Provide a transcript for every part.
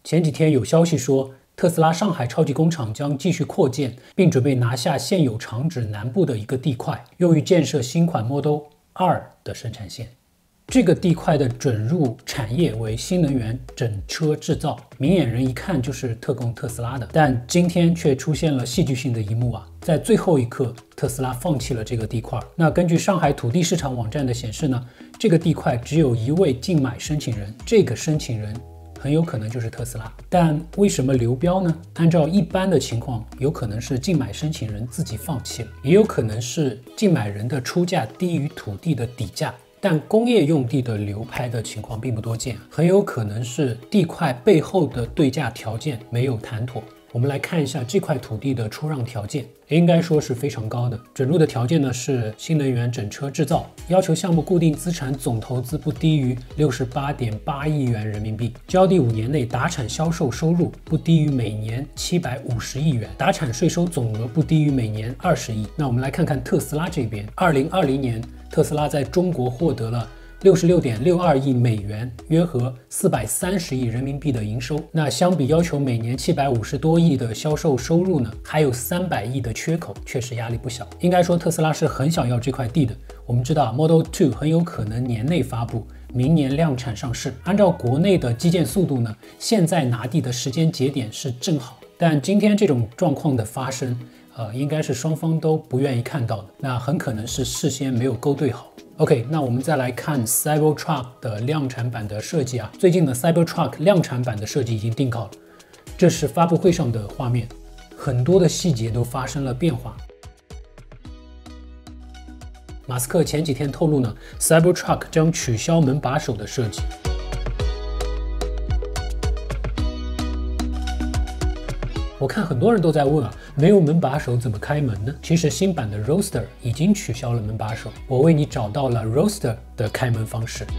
前几天有消息说，特斯拉上海超级工厂将继续扩建，并准备拿下现有厂址南部的一个地块，用于建设新款 Model 2的生产线。这个地块的准入产业为新能源整车制造，明眼人一看就是特供特斯拉的。但今天却出现了戏剧性的一幕啊！在最后一刻，特斯拉放弃了这个地块。那根据上海土地市场网站的显示呢，这个地块只有一位竞买申请人，这个申请人很有可能就是特斯拉。但为什么流标呢？按照一般的情况，有可能是竞买申请人自己放弃了，也有可能是竞买人的出价低于土地的底价。但工业用地的流拍的情况并不多见，很有可能是地块背后的对价条件没有谈妥。我们来看一下这块土地的出让条件，应该说是非常高的。准入的条件呢是新能源整车制造，要求项目固定资产总投资不低于68.8亿元人民币，交地5年内达产销售收入不低于每年750亿元，达产税收总额不低于每年20亿。那我们来看看特斯拉这边，2020年特斯拉在中国获得了66.62亿美元，约合430亿人民币的营收。那相比要求每年750多亿的销售收入呢，还有300亿的缺口，确实压力不小。应该说特斯拉是很想要这块地的。我们知道 Model 2很有可能年内发布，明年量产上市。按照国内的基建速度呢，现在拿地的时间节点是正好。但今天这种状况的发生，应该是双方都不愿意看到的，那很可能是事先没有勾兑好。OK， 那我们再来看 Cybertruck 的量产版的设计啊。最近的 Cybertruck 量产版的设计已经定稿了，这是发布会上的画面，很多的细节都发生了变化。马斯克前几天透露呢 ，Cybertruck 将取消门把手的设计。我看很多人都在问啊，没有门把手怎么开门呢？其实新版的 Roadster 已经取消了门把手，我为你找到了 Roadster 的开门方式。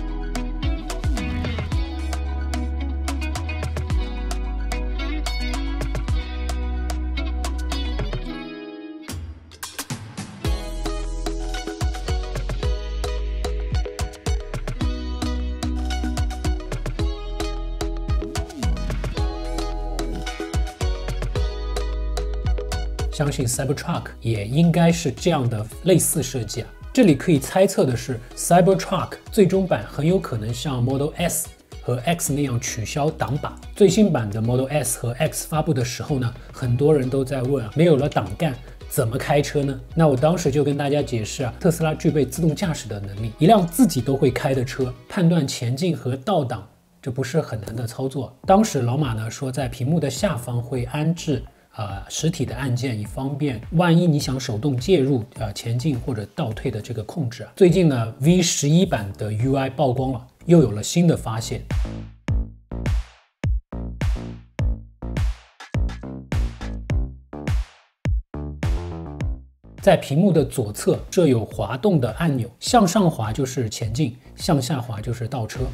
相信 Cybertruck 也应该是这样的类似设计啊。这里可以猜测的是 ，Cybertruck 最终版很有可能像 Model S 和 X 那样取消挡把。最新版的 Model S 和 X 发布的时候呢，很多人都在问啊，没有了挡杆怎么开车呢？那我当时就跟大家解释啊，特斯拉具备自动驾驶的能力，一辆自己都会开的车，判断前进和倒挡，这不是很难的操作。当时老马呢说，在屏幕的下方会安置实体的按键，以方便万一你想手动介入前进或者倒退的这个控制啊。最近呢 V11版的 UI 曝光了，又有了新的发现。在屏幕的左侧设有滑动的按钮，向上滑就是前进，向下滑就是倒车。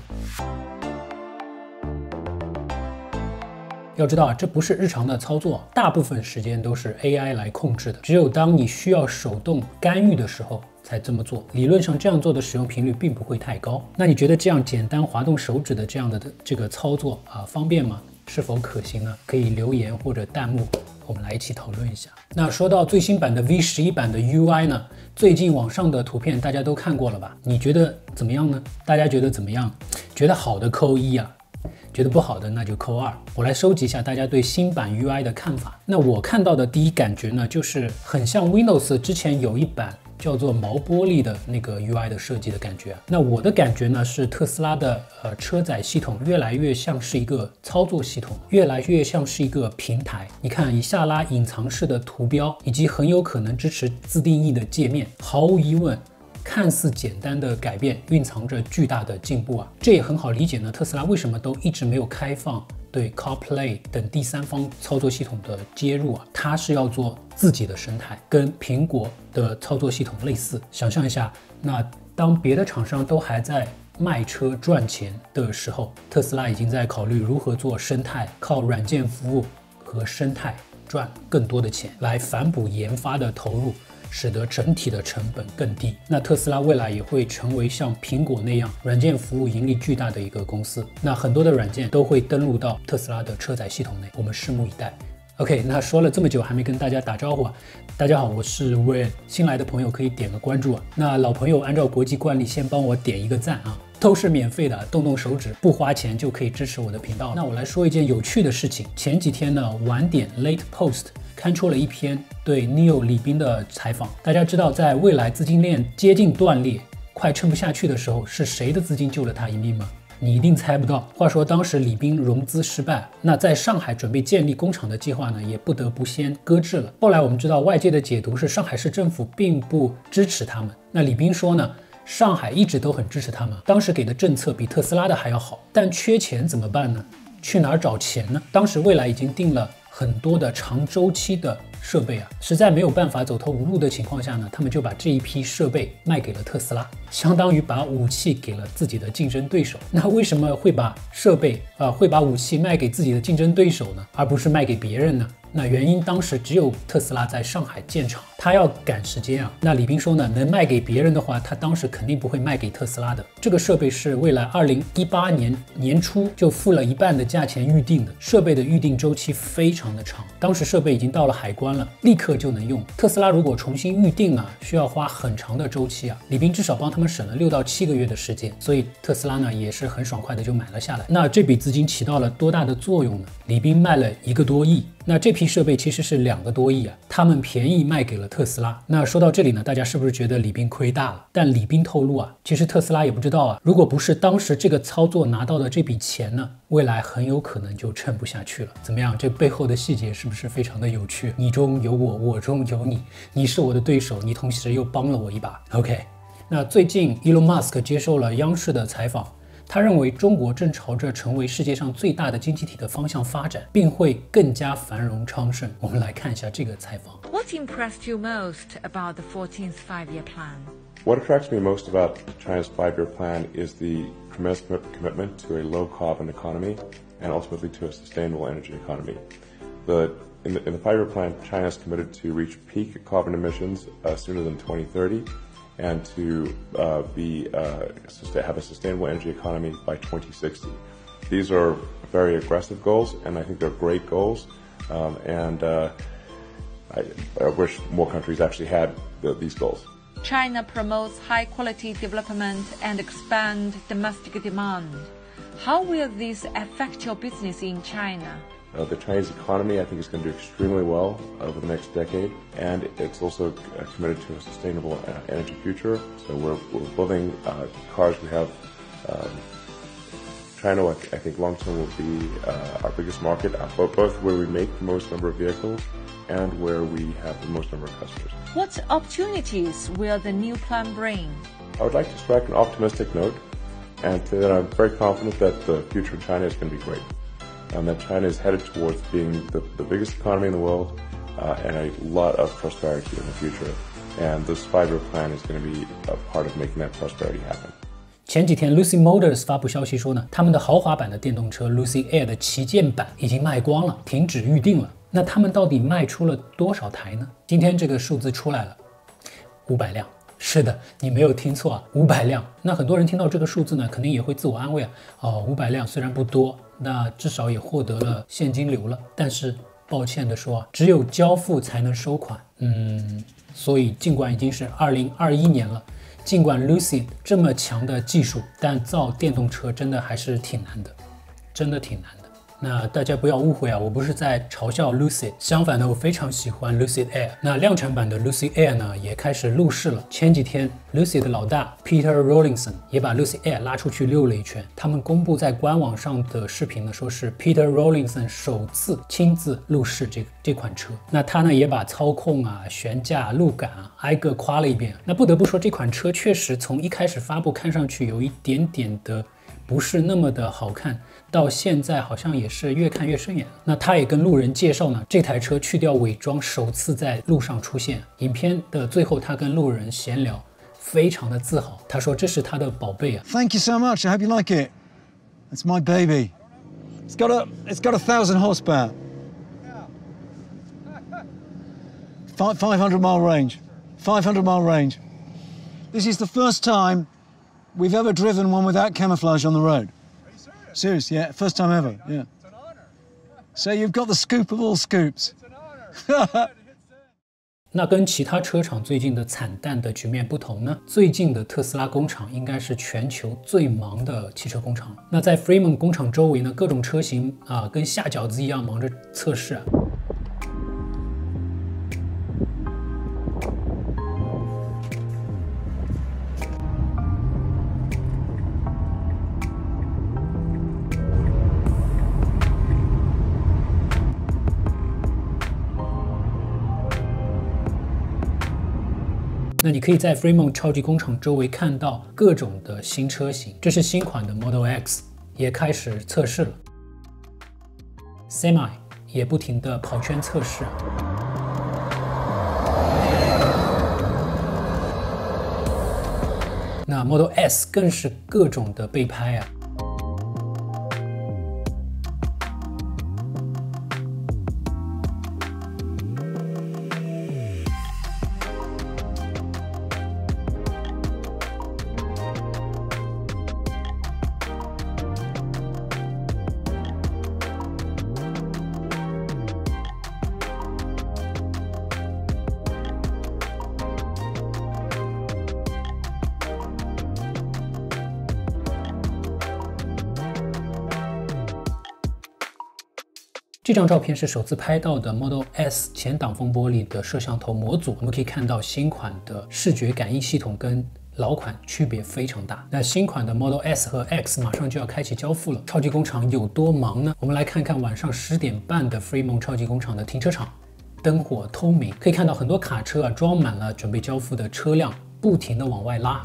要知道啊，这不是日常的操作，大部分时间都是 AI 来控制的。只有当你需要手动干预的时候才这么做。理论上这样做的使用频率并不会太高。那你觉得这样简单滑动手指的这样的这个操作方便吗？是否可行呢？可以留言或者弹幕，我们来一起讨论一下。那说到最新版的 V11版的 UI 呢，最近网上的图片大家都看过了吧？你觉得怎么样呢？大家觉得怎么样？觉得好的扣1啊。觉得不好的那就扣2。我来收集一下大家对新版 UI 的看法。那我看到的第一感觉呢，就是很像 Windows 之前有一版叫做毛玻璃的那个 UI 的设计的感觉。那我的感觉呢是特斯拉的车载系统越来越像是一个操作系统，越来越像是一个平台。你看以下拉隐藏式的图标，以及很有可能支持自定义的界面，毫无疑问。看似简单的改变蕴藏着巨大的进步啊，这也很好理解呢。特斯拉为什么都一直没有开放对 CarPlay 等第三方操作系统的接入啊？它是要做自己的生态，跟苹果的操作系统类似。想象一下，那当别的厂商都还在卖车赚钱的时候，特斯拉已经在考虑如何做生态，靠软件服务和生态赚更多的钱，来反哺研发的投入。 使得整体的成本更低。那特斯拉未来也会成为像苹果那样软件服务盈利巨大的一个公司。那很多的软件都会登录到特斯拉的车载系统内，我们拭目以待。OK， 那说了这么久还没跟大家打招呼啊！大家好，我是 Ray， 新来的朋友可以点个关注啊。那老朋友按照国际惯例先帮我点一个赞啊，都是免费的，动动手指不花钱就可以支持我的频道。那我来说一件有趣的事情，前几天呢，晚点 Late Post 刊出了一篇对 NIO 李斌的采访。大家知道，在未来资金链接近断裂、快撑不下去的时候，是谁的资金救了他一命吗？你一定猜不到。话说当时李斌融资失败，那在上海准备建立工厂的计划呢，也不得不先搁置了。后来我们知道，外界的解读是上海市政府并不支持他们。那李斌说呢，上海一直都很支持他们，当时给的政策比特斯拉的还要好，但缺钱怎么办呢？去哪儿找钱呢？当时蔚来已经定了很多的长周期的设备啊，实在没有办法走投无路的情况下呢，他们就把这一批设备卖给了特斯拉，相当于把武器给了自己的竞争对手。那为什么会把设备会把武器卖给自己的竞争对手呢，而不是卖给别人呢？那原因当时只有特斯拉在上海建厂，他要赶时间啊。那李斌说呢，能卖给别人的话，他当时肯定不会卖给特斯拉的。这个设备是未来2018年年初就付了一半的价钱预定的，设备的预定周期非常的长，当时设备已经到了海关了，立刻就能用。特斯拉如果重新预定啊，需要花很长的周期啊。李斌至少帮他们省了6到7个月的时间，所以特斯拉呢也是很爽快的就买了下来。那这笔资金起到了多大的作用呢？李斌卖了1个多亿。那这批设备其实是2个多亿啊，他们便宜卖给了特斯拉。那说到这里呢，大家是不是觉得李斌亏大了？但李斌透露啊，其实特斯拉也不知道啊，如果不是当时这个操作拿到的这笔钱呢，未来很有可能就撑不下去了。怎么样？这背后的细节是不是非常的有趣？你中有我，我中有你，你是我的对手，你同时又帮了我一把。OK， 那最近 Elon Musk 接受了央视的采访。他认为中国正朝着成为世界上最大的经济体的方向发展，并会更加繁荣昌盛。我们来看一下这个采访。 What impressed you most about the 14th five-year plan? What attracts me most about China's five-year plan is the tremendous commitment to a low-carbon economy and ultimately to a sustainable energy economy. In the five-year plan, China is committed to reach peak carbon emissions sooner than 2030. And to have a sustainable energy economy by 2060. These are very aggressive goals, and I think they're great goals. I wish more countries actually had these goals. China promotes high-quality development and expand domestic demand. How will this affect your business in China? The Chinese economy, I think, is going to do extremely well over the next decade, and it's also committed to a sustainable energy future. So we're building cars. We have China, I think, long term will be our biggest market, both where we make the most number of vehicles and where we have the most number of customers. What opportunities will the new plan bring? I would like to strike an optimistic note and say that I'm very confident that the future of China is going to be great. And that China is headed towards being the biggest economy in the world and a lot of prosperity in the future. And this five-year plan is going to be a part of making that prosperity happen. 前几天 Lucid Motors 发布消息说呢，他们的豪华版的电动车 Lucid Air 的旗舰版已经卖光了，停止预定了。那他们到底卖出了多少台呢？今天这个数字出来了，500辆。是的，你没有听错啊，500辆。那很多人听到这个数字呢，肯定也会自我安慰啊，500辆虽然不多，那至少也获得了现金流了。但是抱歉的说，只有交付才能收款。所以尽管已经是2021年了，尽管 Lucid 这么强的技术，但造电动车真的还是挺难的，真的挺难的。那大家不要误会啊，我不是在嘲笑 Lucid， 相反的，我非常喜欢 Lucid Air。那量产版的 Lucid Air 呢，也开始路试了。前几天 Lucid 的老大 Peter Rawlinson 也把 Lucid Air 拉出去溜了一圈。他们公布在官网上的视频呢，说是 Peter Rawlinson 首次亲自路试这款车。那他呢，也把操控啊、悬架、路感啊挨个夸了一遍。那不得不说，这款车确实从一开始发布看上去有一点点的不是那么的好看，到现在好像也是越看越顺眼。那他也跟路人介绍呢，这台车去掉伪装，首次在路上出现。影片的最后，他跟路人闲聊，非常的自豪。他说这是他的宝贝啊。 Thank you so much. I hope you like it. It's my baby. It's got 1,000 horsepower. 500-mile range. 500-mile range. This is the first time we've ever driven one without camouflage on the road. Are you serious? Serious, yeah. First time ever, yeah. It's an honor. So you've got the scoop of all scoops. It's an honor. 那跟其他车厂最近的惨淡的局面不同呢，最近的特斯拉工厂应该是全球最忙的汽车工厂。那在 Fremont 工厂周围呢，各种车型跟下饺子一样忙着测试啊。那你可以在 Fremont 超级工厂周围看到各种的新车型，这是新款的 Model X 也开始测试了 ，Semi 也不停地跑圈测试啊。那 Model S 更是各种的被拍啊。这张照片是首次拍到的 Model S 前挡风玻璃的摄像头模组，我们可以看到新款的视觉感应系统跟老款区别非常大。那新款的 Model S 和 X 马上就要开启交付了，超级工厂有多忙呢？我们来看看晚上10点半的 Fremont 超级工厂的停车场，灯火通明，可以看到很多卡车装满了准备交付的车辆，不停地往外拉。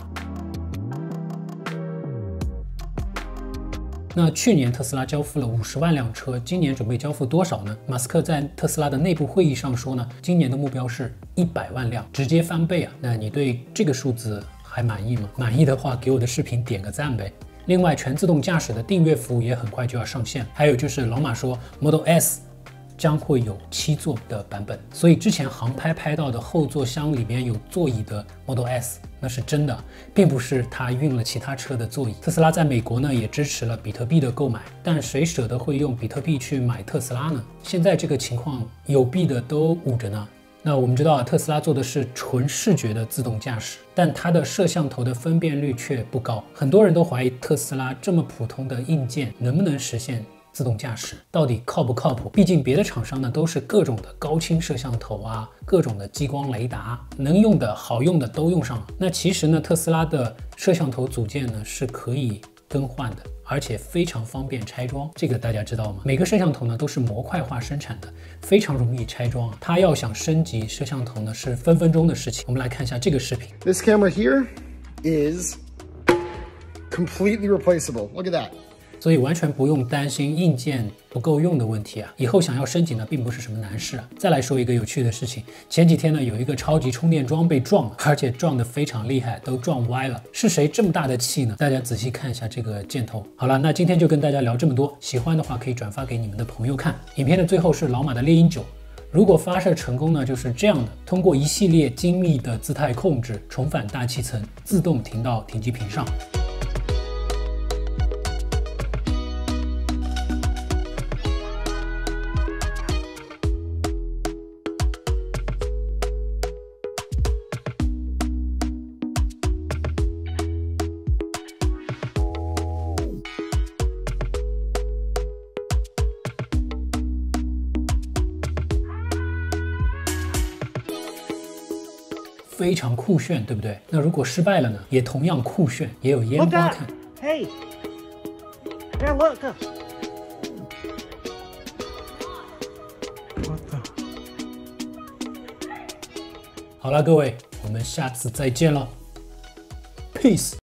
那去年特斯拉交付了50万辆车，今年准备交付多少呢？马斯克在特斯拉的内部会议上说呢，今年的目标是100万辆，直接翻倍啊！那你对这个数字还满意吗？满意的话，给我的视频点个赞呗。另外，全自动驾驶的订阅服务也很快就要上线，还有就是老马说 Model S 将会有7座的版本，所以之前航拍拍到的后座厢里面有座椅的 Model S 那是真的，并不是它运了其他车的座椅。特斯拉在美国呢也支持了比特币的购买，但谁舍得会用比特币去买特斯拉呢？现在这个情况有币的都捂着呢。那我们知道特斯拉做的是纯视觉的自动驾驶，但它的摄像头的分辨率却不高，很多人都怀疑特斯拉这么普通的硬件能不能实现自动驾驶，到底靠不靠谱？毕竟别的厂商呢都是各种的高清摄像头啊，各种的激光雷达，能用的好用的都用上了。那其实呢，特斯拉的摄像头组件呢是可以更换的，而且非常方便拆装，这个大家知道吗？每个摄像头呢都是模块化生产的，非常容易拆装。它要想升级摄像头呢是分分钟的事情。我们来看一下这个视频。 This camera here is completely replaceable. Look at that. 所以完全不用担心硬件不够用的问题啊！以后想要升级呢，并不是什么难事啊。再来说一个有趣的事情，前几天呢，有一个超级充电桩被撞了，而且撞得非常厉害，都撞歪了。是谁这么大的气呢？大家仔细看一下这个箭头。好了，那今天就跟大家聊这么多，喜欢的话可以转发给你们的朋友看。影片的最后是老马的猎鹰9。如果发射成功呢，就是这样的，通过一系列精密的姿态控制，重返大气层，自动停到停机坪上。非常酷炫，对不对？那如果失败了呢？也同样酷炫，也有烟花看。 Hey, here, look. What the? 好了，各位，我们下次再见了 ，peace。